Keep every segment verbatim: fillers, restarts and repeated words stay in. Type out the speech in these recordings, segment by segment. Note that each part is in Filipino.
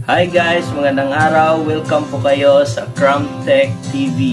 Hi guys, magandang araw. Welcome po kayo sa ChinaBoard T V.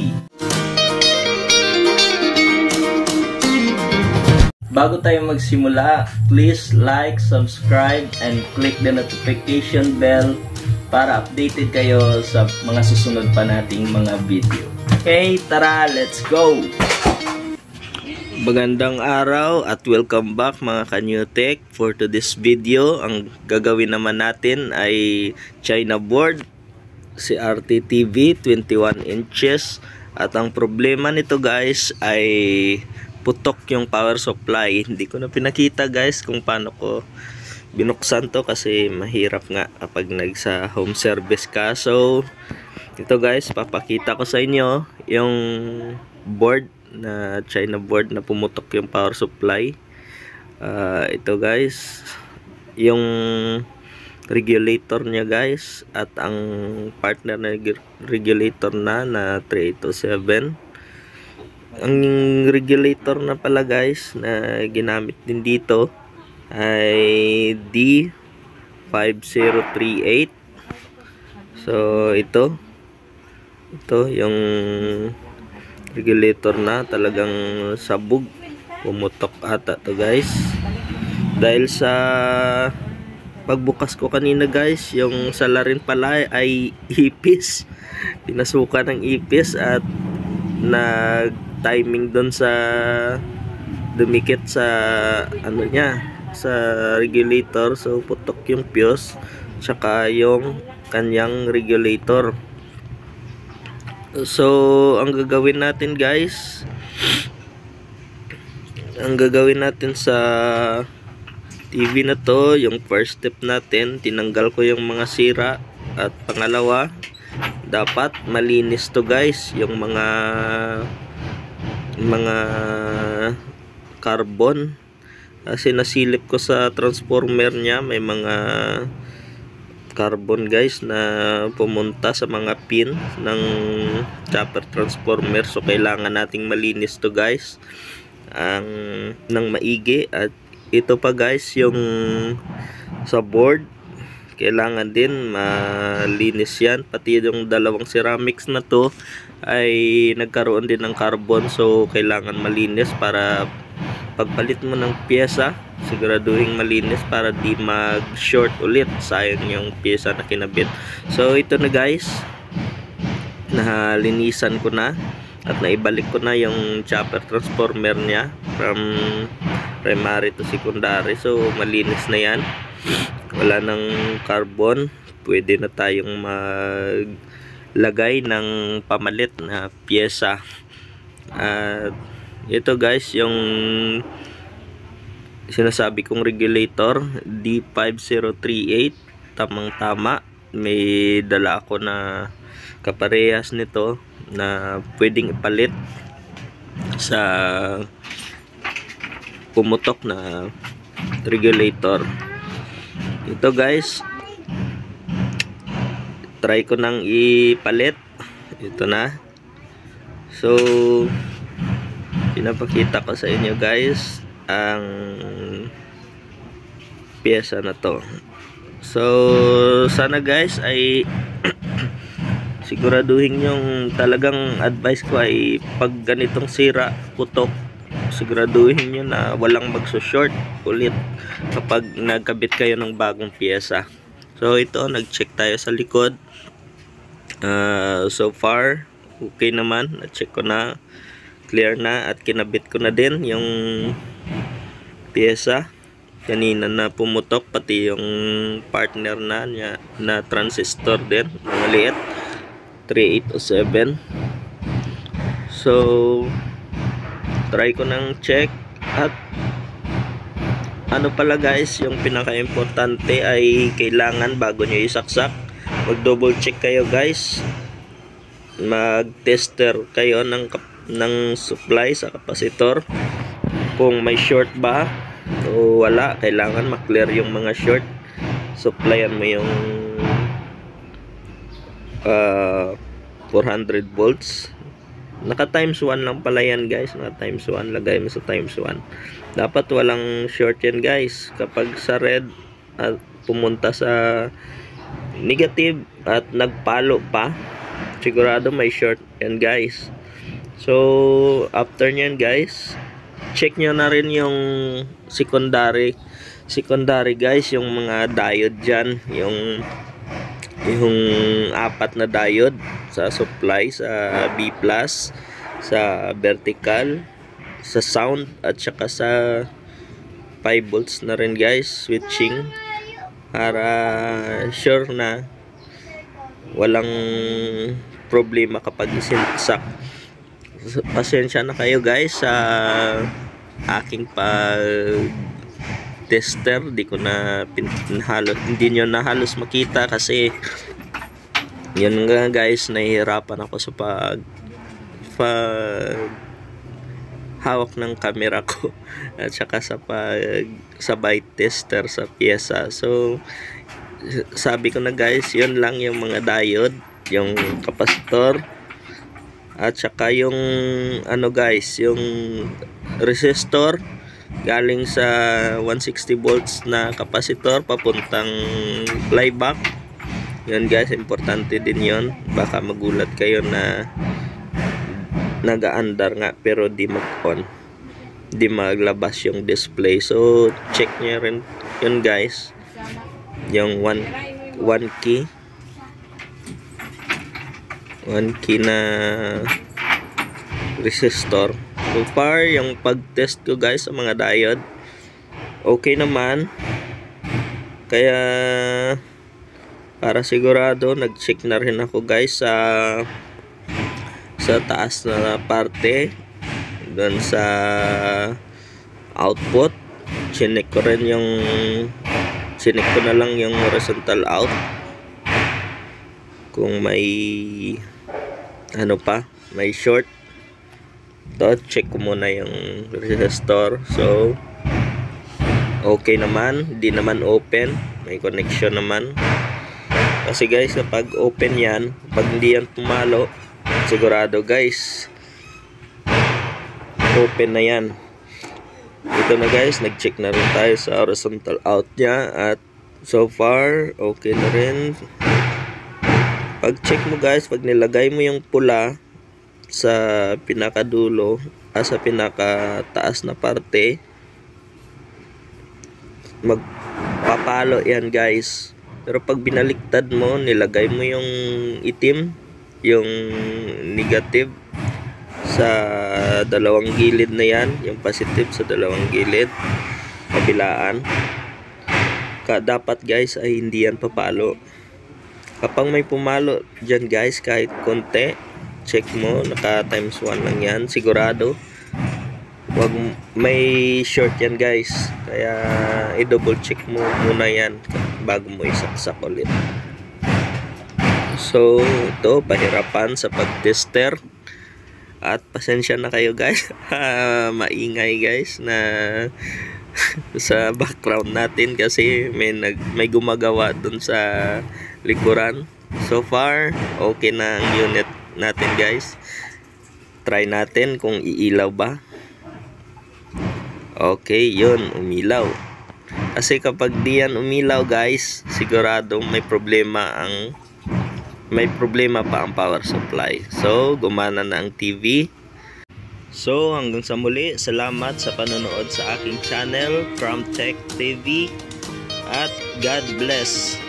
Bago tayo magsimula, please like, subscribe, and click the notification bell para updated kayo sa mga susunod pa nating mga video. Okay, tara, let's go! Magandang araw at welcome back mga ka-Newtech. For today's video, ang gagawin naman natin ay ChinaBoard C R T T V twenty-one inches. At ang problema nito guys ay putok yung power supply. Hindi ko na pinakita guys kung paano ko binuksan to kasi mahirap nga kapag nagsa home service ka. So ito guys, papakita ko sa inyo yung board na ChinaBoard na pumutok yung power supply. Uh, ito guys, yung regulator niya guys, at ang partner na regulator na na three eight oh seven. Ang regulator na pala guys na ginamit din dito ay D five zero three eight. So ito ito yung regulator na talagang sabog, pumutok ata to guys dahil sa pagbukas ko kanina guys. Yung salarin pala ay ipis, pinasukan ng ipis at nag timing doon sa dumikit sa ano niya, sa regulator. So putok yung fuse tsaka yung kanyang regulator. So ang gagawin natin guys, ang gagawin natin sa T V na to, yung first step natin, tinanggal ko yung mga sira. At pangalawa, dapat malinis to guys, yung mga mga carbon, kasi nasilip ko sa transformer nya, may mga carbon guys na pumunta sa mga pin ng chopper transformer. So kailangan nating malinis to guys ang ng maigi. At ito pa guys, yung sa board kailangan din malinis yan, pati yung dalawang ceramics na to ay nagkaroon din ng carbon. So kailangan malinis para pagpalit mo ng pyesa, siguraduhin malinis para di mag short ulit, sayang yung pyesa na kinabit. So ito na guys, nalinisan ko na at naibalik ko na yung chopper transformer nya from primary to secondary. So malinis na yan, wala nang carbon, pwede na tayong maglagay ng pamalit na pyesa. At ito guys, yung sinasabi kong regulator D five zero three eight, tamang tama. May dala ako na kaparehas nito na pwedeng ipalit sa pumutok na regulator. Ito guys, try ko nang ipalit. Ito na. So pinapakita ko sa inyo guys ang pyesa na to. So sana guys ay siguraduhin yung talagang advice ko ay pag ganitong sira, putok, siguraduhin nyo na walang magso-short ulit kapag nagkabit kayo ng bagong pyesa. So ito, nag-check tayo sa likod. Uh, so far okay naman, na-check ko na, clear na, at kinabit ko na din yung pyesa kanina na pumutok, pati yung partner na niya, na transistor din na maliit three eight oh seven. So try ko nang check. At ano pala guys, yung pinaka-importante ay kailangan bago nyo isaksak, mag double check kayo guys, mag tester kayo ng ng supply sa capacitor kung may short ba o wala. Kailangan maklear yung mga short. Supplyan mo yung uh, four hundred volts. Naka times one lang pala yan guys, naka times one, lagay mo sa times one. Dapat walang short yan guys. Kapag sa red at pumunta sa negative at nagpalo pa, sigurado may short yan guys. So after nyan guys, check nyo na rin yung secondary secondary guys, yung mga diode dyan, yung yung apat na diode sa supply, sa B plus, sa vertical, sa sound, at saka sa five volts na rin guys, switching, para sure na walang problema kapag isinsak. Pasensya na kayo guys sa aking pag tester, di ko na pinhalos, hindi nyo na halos makita kasi yun nga guys, nahihirapan ako sa pag pag hawak ng camera ko at saka sa pag sabay tester sa pyesa. So sabi ko na guys, yun lang yung mga diode, yung kapasitor, at saka yung ano guys, yung resistor galing sa one sixty volts na kapasitor papuntang flyback. Yun guys, importante din yun. Baka magulat kayo na naga-andar nga pero di mag-on, di maglabas yung display. So check nyo rin yun guys, yung one key one key na resistor. So far yung pag-test ko guys sa mga diode, okay naman. Kaya para sigurado, nag-check na rin ako guys sa sa taas na parte, doon sa output. Chinek ko rin yung chinek ko na lang yung horizontal out kung may ano pa, may short. To check ko muna yung resistor. So okay naman, hindi naman open, may connection naman. Kasi guys, kapag open yan, pag hindi yan pumalo, sigurado guys open na yan. Ito na guys, nag-check na rin tayo sa horizontal out nya, at so far okay na rin. Pag check mo guys, pag nilagay mo yung pula sa pinakadulo, ah, sa pinakataas na parte, magpapalo yan guys. Pero pag binaliktad mo, nilagay mo yung itim, yung negative sa dalawang gilid na yan, yung positive sa dalawang gilid kabilaan, ka dapat guys ay hindi yan papalo. Kapag may pumalo dyan guys, kahit konti, check mo, naka times one lang yan, sigurado wag may short yan guys. Kaya i-double check mo muna yan bago mo isaksak ulit. So ito, pahirapan sa pag-tester, at pasensya na kayo guys. Maingay guys na sa background natin kasi may nag may gumagawa dun sa likuran. So far okay na ang unit natin guys. Try natin kung iilaw ba. Okay, yun, umilaw. Kasi kapag di yan umilaw guys, sigurado may problema ang may problema pa ang power supply. So gumana na ang T V. So hanggang sa muli, salamat sa panonood sa aking channel, From Tech T V, at God bless.